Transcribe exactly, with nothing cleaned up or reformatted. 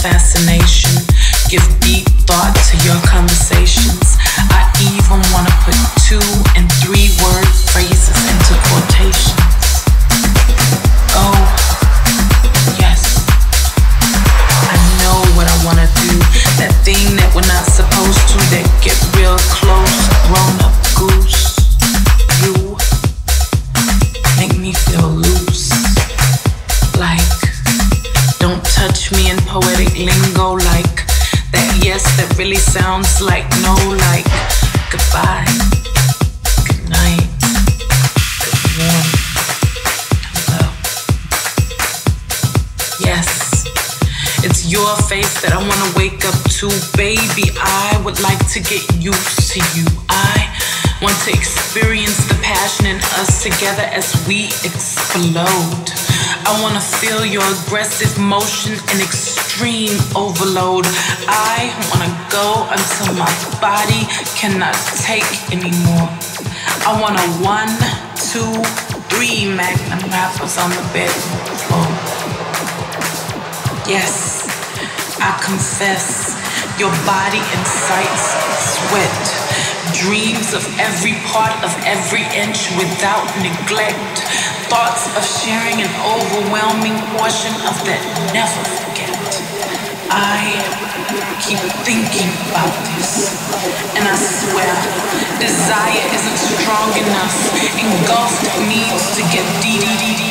fascination. Give deep thought to your conversations. I even wanna put two and three word phrases into quotations. Oh, yes. I know what I wanna do. That thing that we're not supposed to, that get real close, grown up goose. You make me feel loose. Like, don't touch me in poetic lingo. Like, that yes, that really sounds like no. Like, goodbye, good night, good morning, hello. Yes, it's your face that I wanna wake up to. Baby, I would like to get used to you. I want to experience the passion in us together as we explode. I want to feel your aggressive motion and extreme overload. I want to go until my body cannot take anymore. I want a one, two, three magnum wrappers on the bedroom floor. Yes, I confess, your body incites sweat. Dreams of every part of every inch without neglect. Thoughts of sharing an overwhelming portion of that never forget. I keep thinking about this, and I swear, desire isn't strong enough. Engulfed needs to get deep, deep, deep.